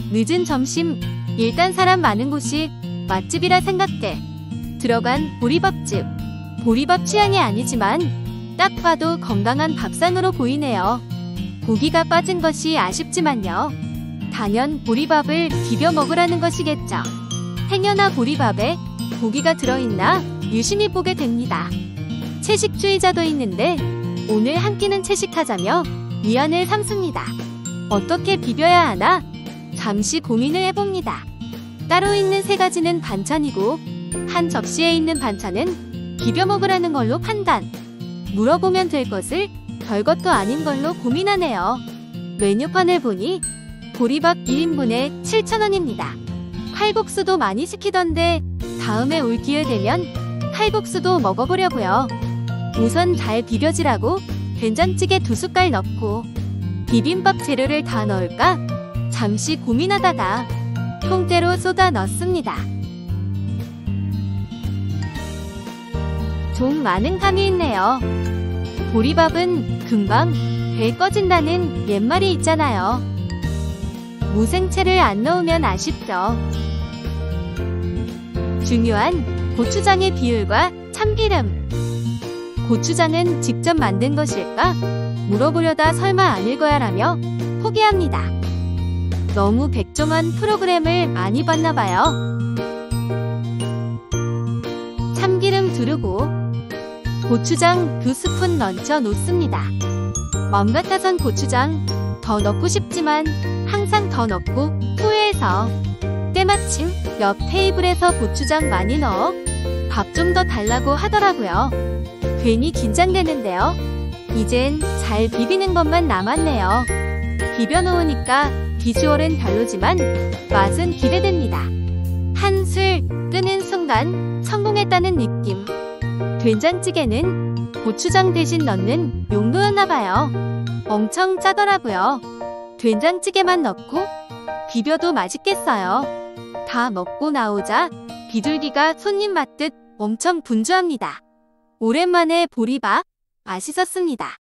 늦은 점심, 일단 사람 많은 곳이 맛집이라 생각돼 들어간 보리밥집. 보리밥 취향이 아니지만 딱 봐도 건강한 밥상으로 보이네요. 고기가 빠진 것이 아쉽지만요. 단연 보리밥을 비벼 먹으라는 것이겠죠. 행여나 보리밥에 고기가 들어있나 유심히 보게 됩니다. 채식주의자도 있는데 오늘 한 끼는 채식하자며 위안을 삼습니다. 어떻게 비벼야 하나 잠시 고민을 해봅니다. 따로 있는 3가지는 반찬이고 한 접시에 있는 반찬은 비벼 먹으라는 걸로 판단. 물어보면 될 것을 별것도 아닌 걸로 고민하네요. 메뉴판을 보니 보리밥 1인분에 7,000원입니다. 칼국수도 많이 시키던데 다음에 올 기회 되면 칼국수도 먹어보려고요. 우선 잘 비벼지라고 된장찌개 2숟갈 넣고 비빔밥 재료를 다 넣을까 잠시 고민하다가 통째로 쏟아 넣습니다. 좀 많은 감이 있네요. 보리밥은 금방 배 꺼진다는 옛말이 있잖아요. 무생채를 안 넣으면 아쉽죠. 중요한 고추장의 비율과 참기름. 고추장은 직접 만든 것일까? 물어보려다 설마 아닐 거야 라며 포기합니다. 너무 백종원 프로그램을 많이 봤나봐요. 참기름 두르고 고추장 2스푼 넣어 놓습니다. 맘 같아선 고추장 더 넣고 싶지만 항상 더 넣고 후회해서 때마침 옆 테이블에서 고추장 많이 넣어 밥 좀 더 달라고 하더라고요. 괜히 긴장되는데요. 이젠 잘 비비는 것만 남았네요. 비벼놓으니까 비주얼은 별로지만 맛은 기대됩니다. 한술 끄는 순간 성공했다는 느낌. 된장찌개는 고추장 대신 넣는 용도였나봐요. 엄청 짜더라고요. 된장찌개만 넣고 비벼도 맛있겠어요. 다 먹고 나오자 비둘기가 손님 맞듯 엄청 분주합니다. 오랜만에 보리밥 맛있었습니다.